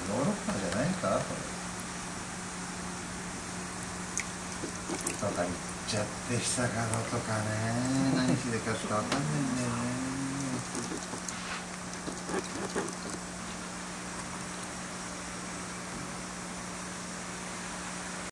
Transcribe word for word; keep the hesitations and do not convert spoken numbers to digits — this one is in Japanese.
ヨーロッパじゃないかこれとか言っちゃって久門とかね何しでかちょっと分かんないんだよ